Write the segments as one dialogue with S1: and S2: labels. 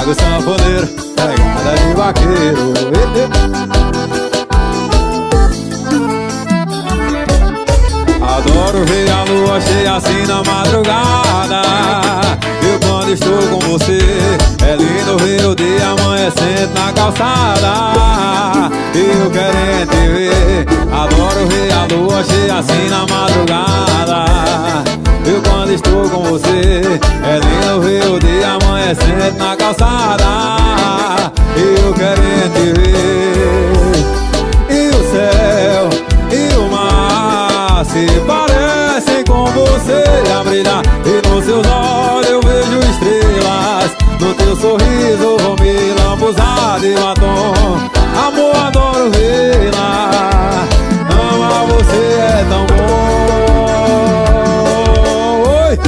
S1: Mago sanfoneiro, pegada de vaqueiro. Adoro ver a lua cheia assim na madrugada. Eu quando estou com você, é lindo ver o dia amanhecendo na calçada. Eu querendo te ver. Adoro ver a lua cheia assim na madrugada. Eu quando estou com você, é lindo ver o dia amanhecendo na calçada. Eu querendo te ver. E o céu e o mar se parecem com você a brilhar. E nos seus olhos eu vejo estrelas. No teu sorriso vou me lambuzar de batom. Amor, adoro vê-la. Amar você é tão bom. Oi!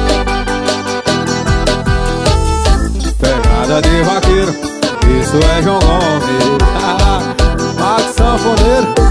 S1: Pegada de vaqueiro, isso é João Gomes. Mago sanfoneiro.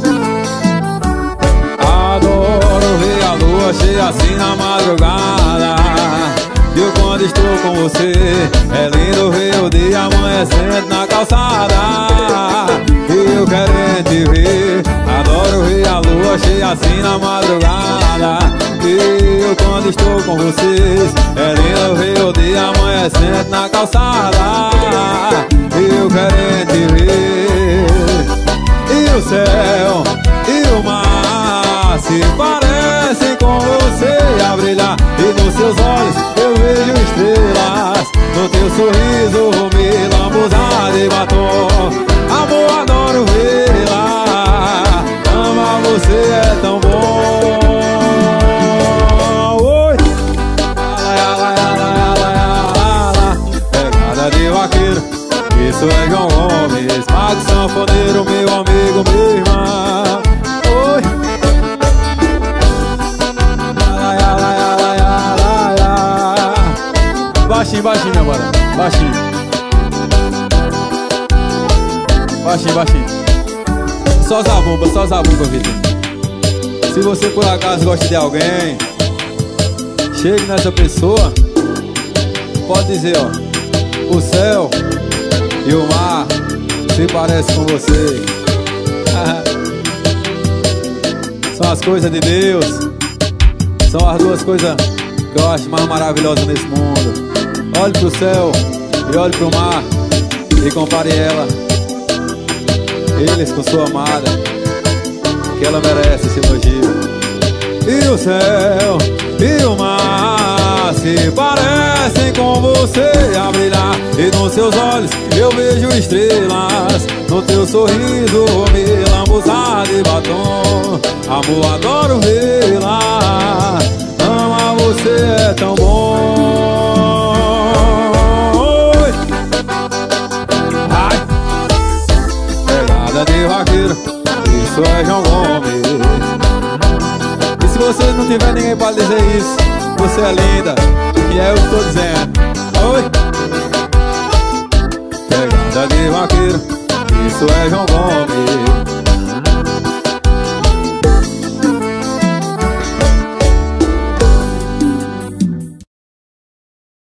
S1: Adoro ver a lua cheia assim na madrugada. Eu quando estou com você, é lindo ver o dia amanhecendo na calçada. Eu querendo te ver. Adoro ver a lua cheia assim na madrugada. Eu quando estou com vocês, é lindo ver o dia amanhecendo na calçada. Eu querendo te ver. E o céu e o mar se parecem com você a brilhar. E nos seus olhos eu vejo estrelas. No teu sorriso vou me lambuzar de batom. Amor, adoro vê-la. Amar você é tão bom. Oi! Pegada de vaqueiro, isso é João Gomes. Mago sanfoneiro, meu amigo, minha irmã. Oi! Baixinho, baixinho, meu mano. Baixinho. Baixinho, baixinho. Só zabumba, Vitor. Se você por acaso gosta de alguém, chegue nessa pessoa. Pode dizer, ó: o céu e o mar se parecem com você. São as coisas de Deus. São as duas coisas que eu acho mais maravilhosas nesse mundo. Olhe pro céu e olhe pro mar e compare eles com sua amada, que ela merece esse elogio. E o céu e o mar se parecem com você a brilhar. E nos seus olhos eu vejo estrelas. No teu sorriso vou me lambuzar de batom. Amor, adoro vê-la. Amar você é tão bom. Oi! Ai! Pegada de vaqueiro, isso é João Gomes. E se você não tiver ninguém pra dizer isso, você é linda, e é eu que tô dizendo. Oi! Pegada de vaqueiro, isso é João Gomes.